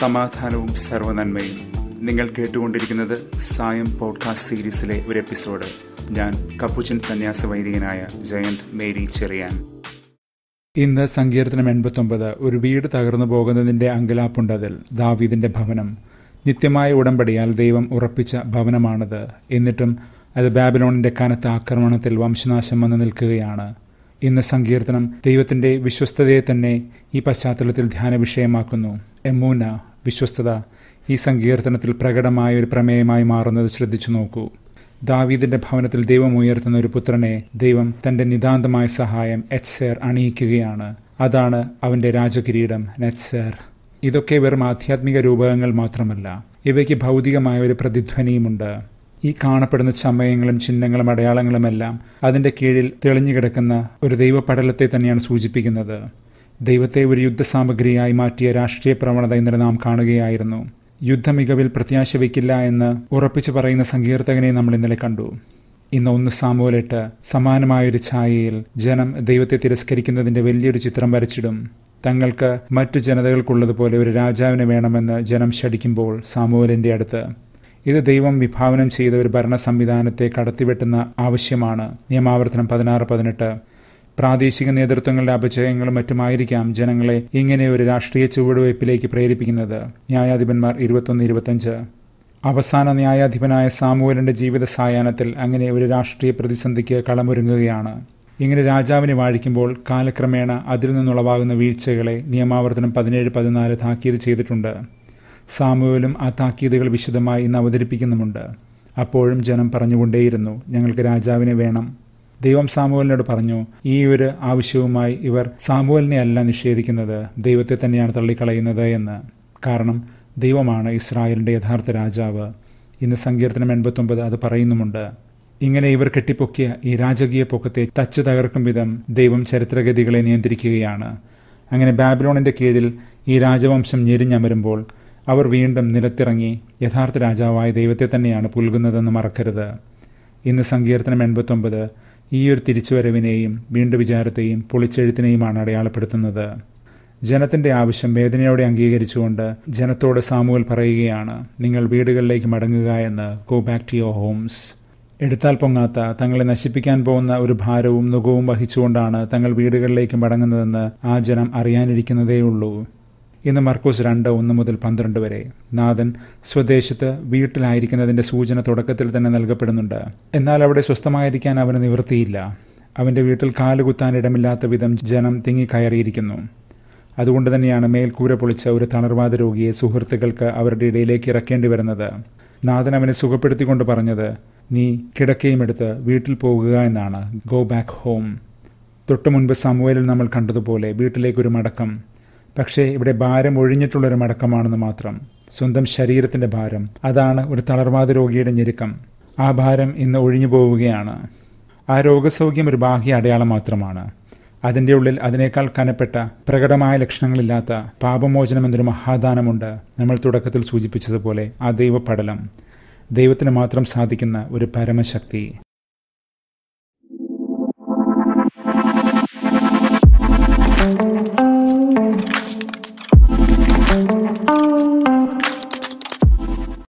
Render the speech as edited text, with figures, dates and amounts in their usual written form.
സമാധാനവും സർവ്വനന്മയും. നിങ്ങൾ കേട്ടുകൊണ്ടിരിക്കുന്നത് സായം പോഡ്കാസ്റ്റ് സീരീസിലെ ഒരു എപ്പിസോഡ്. ഞാൻ കപ്പുച്ചൻ സന്യാസ വൈദികനായ ജയന്ത് മേരി ചെറിയാൻ. ഇന്ന് സങ്കീർത്തനം 89. ഒരു വീട് തകർന്നു പോകുന്നതിന്റെ അങ്കലാപ്പുണ്ടതിൽ. ദാവീദിന്റെ ഭവനം നിത്യമായ ഉടമ്പടിയാൽ ദൈവം ഉറപ്പിച്ച ഭവനമാണത്. എന്നിട്ടും അത് ബാബിലോണിന്റെ കനത്ത ആക്രമണത്തിൽ വംശനാശം വന്നു നിൽക്കുകയാണ്. ഇന്ന് സങ്കീർത്തനം ദൈവത്തിന്റെ വിശ്വസ്തതയെ തന്നെ ഈ പശ്ചാത്തലത്തിൽ ധ്യാന വിഷയമാക്കുന്നു. എമൂന, വിശ്വസ്തത, ഈ സങ്കീർത്തനത്തിൽ പ്രകടമായ ഒരു പ്രമേയമായി മാറുന്നത് ശ്രദ്ധിച്ചു നോക്കൂ. ദാവീദിന്റെ ഭവനത്തിൽ ദൈവം ഉയർത്തുന്ന ഒരു പുത്രനെ ദൈവം തന്റെ നിതാന്തമായ സഹായം എത്സേർ അണിയിക്കുകയാണ്. അതാണ് അവന്റെ രാജകിരീടം, നെത്സേർ. ഇതൊക്കെ വെറും ആധ്യാത്മിക രൂപകങ്ങൾ മാത്രമല്ല, ഇവയ്ക്ക് ഭൗതികമായ ഒരു പ്രതിധ്വനിയുമുണ്ട്. ഈ കാണപ്പെടുന്ന ചമയങ്ങളും ചിഹ്നങ്ങളും അടയാളങ്ങളുമെല്ലാം അതിന്റെ കീഴിൽ തെളിഞ്ഞു കിടക്കുന്ന ഒരു ദൈവപടലത്തെ തന്നെയാണ് സൂചിപ്പിക്കുന്നത്. ദൈവത്തെ ഒരു യുദ്ധസാമഗ്രിയായി മാറ്റിയ രാഷ്ട്രീയ പ്രവണത ഇന്നലെ നാം കാണുകയായിരുന്നു. യുദ്ധമികവിൽ പ്രത്യാശ വയ്ക്കില്ല എന്ന് ഉറപ്പിച്ചു പറയുന്ന സങ്കീർത്തകനെ നമ്മൾ ഇന്നലെ കണ്ടു. ഇന്ന് 1 സാമുവേൽ 8 സമാനമായൊരു ഛായയിൽ ജനം ദൈവത്തെ തിരസ്കരിക്കുന്നതിന്റെ വലിയൊരു ചിത്രം വരച്ചിടും. തങ്ങൾക്ക് മറ്റു ജനതകൾക്കുള്ളതുപോലെ ഒരു രാജാവിനെ വേണമെന്ന് ജനം ശഠിക്കുമ്പോൾ സാമുവേലിന്റെ അടുത്ത് ഇത് ദൈവം വിഭാവനം ചെയ്ത ഒരു ഭരണ സംവിധാനത്തെ കടത്തിവെട്ടുന്ന ആവശ്യമാണ്. നിയമാവർത്തനം 16-18. പ്രാദേശിക നേതൃത്വങ്ങളുടെ അപജയങ്ങളും മറ്റുമായിരിക്കാം ജനങ്ങളെ ഇങ്ങനെ ഒരു രാഷ്ട്രീയ ചുവടുവയ്പിലേക്ക് പ്രേരിപ്പിക്കുന്നത്. ന്യായാധിപന്മാർ 21-25. അവസാന ന്യായാധിപനായ സാമുവേലിന്റെ ജീവിത സായാഹ്നത്തിൽ അങ്ങനെ ഒരു രാഷ്ട്രീയ പ്രതിസന്ധിക്ക് കളമൊരുങ്ങുകയാണ്. ഇങ്ങനെ രാജാവിനെ വാഴിക്കുമ്പോൾ കാലക്രമേണ അതിൽ നിന്നുളവാകുന്ന വീഴ്ചകളെ നിയമാവർത്തനം 17-14 താക്കീത് ചെയ്തിട്ടുണ്ട്. സാമുവേലും ആ താക്കീതുകൾ വിശദമായി ഇന്ന് അവതരിപ്പിക്കുന്നുമുണ്ട്. അപ്പോഴും ജനം പറഞ്ഞുകൊണ്ടേയിരുന്നു, ഞങ്ങൾക്ക് രാജാവിനെ വേണം. ദൈവം സാമുവേലിനോട് പറഞ്ഞു, ഈ ഒരു ആവശ്യവുമായി ഇവർ സാമുവേലിനെ അല്ല നിഷേധിക്കുന്നത്, ദൈവത്തെ തന്നെയാണ് തള്ളിക്കളയുന്നത് എന്ന്. കാരണം ദൈവമാണ് ഇസ്രായേലിന്റെ യഥാർത്ഥ രാജാവ്. ഇന്ന് സങ്കീർത്തനം 89 അത് പറയുന്നുമുണ്ട്. ഇങ്ങനെ ഇവർ കെട്ടിപ്പൊക്കിയ ഈ രാജകീയ പൊക്കത്തെ തച്ചു തകർക്കും വിധം ദൈവം ചരിത്രഗതികളെ നിയന്ത്രിക്കുകയാണ്. അങ്ങനെ ബാബിലോണിന്റെ കീഴിൽ ഈ രാജവംശം ഞെരിഞ്ഞമരുമ്പോൾ അവർ വീണ്ടും നിലത്തിറങ്ങി യഥാർത്ഥ രാജാവായ ദൈവത്തെ തന്നെയാണ് പുൽകുന്നതെന്ന് മറക്കരുത്. ഇന്ന് സങ്കീർത്തനം 89 ഈ ഒരു തിരിച്ചുവരവിനെയും വീണ്ടും വിചാരത്തെയും പൊളിച്ചെഴുത്തിനെയുമാണ് അടയാളപ്പെടുത്തുന്നത്. ജനത്തിന്റെ ആവശ്യം വേദനയോടെ അംഗീകരിച്ചുകൊണ്ട് ജനത്തോട് സാമുവേൽ പറയുകയാണ്, നിങ്ങൾ വീടുകളിലേക്ക് മടങ്ങുക എന്ന്. Go back to your homes. എടുത്താൽ പൊങ്ങാത്ത തങ്ങളെ നശിപ്പിക്കാൻ പോകുന്ന ഒരു ഭാരവും നുകവും വഹിച്ചുകൊണ്ടാണ് തങ്ങൾ വീടുകളിലേക്ക് മടങ്ങുന്നതെന്ന് ആ ജനം അറിയാനിരിക്കുന്നതേയുള്ളൂ. ഇന്ന് മർക്കോസ് 2:1-12 വരെ നാഥൻ സ്വദേശത്ത് വീട്ടിലായിരിക്കുന്നതിന്റെ സൂചന തുടക്കത്തിൽ തന്നെ നൽകപ്പെടുന്നുണ്ട്. എന്നാൽ അവിടെ സ്വസ്ഥമായിരിക്കാൻ അവന് നിവൃത്തിയില്ല. അവന്റെ വീട്ടിൽ കാലുകുത്താൻ ഇടമില്ലാത്ത വിധം ജനം തിങ്ങിക്കയറിയിരിക്കുന്നു. അതുകൊണ്ട് തന്നെയാണ് മേൽക്കൂര പൊളിച്ച ഒരു തളർവാദ രോഗിയെ സുഹൃത്തുക്കൾക്ക് അവരുടെ ഇടയിലേക്ക് ഇറക്കേണ്ടി വരുന്നത്. നാഥൻ അവനെ സുഖപ്പെടുത്തിക്കൊണ്ട് പറഞ്ഞത്, നീ കിടക്കയും എടുത്ത് വീട്ടിൽ പോകുക എന്നാണ്. Go back home. തൊട്ടു മുൻപ് സാമുവേലിൽ നമ്മൾ കണ്ടതുപോലെ വീട്ടിലേക്കൊരു മടക്കം. പക്ഷേ ഇവിടെ ഭാരം ഒഴിഞ്ഞിട്ടുള്ളൊരു മടക്കമാണെന്ന് മാത്രം. സ്വന്തം ശരീരത്തിന്റെ ഭാരം, അതാണ് ഒരു തളർവാദ രോഗിയുടെ ഞെരുക്കം. ആ ഭാരം ഇന്ന് ഒഴിഞ്ഞു പോവുകയാണ്. ആ രോഗസൗഖ്യം ഒരു ബാഹ്യ അടയാളം മാത്രമാണ്. അതിൻ്റെ ഉള്ളിൽ അതിനേക്കാൾ കനപ്പെട്ട പ്രകടമായ ലക്ഷണങ്ങളില്ലാത്ത പാപമോചനം എന്നൊരു മഹാദാനമുണ്ട്. നമ്മൾ തുടക്കത്തിൽ സൂചിപ്പിച്ചതുപോലെ ആ ദൈവപടലം, ദൈവത്തിന് മാത്രം സാധിക്കുന്ന ഒരു പരമശക്തി.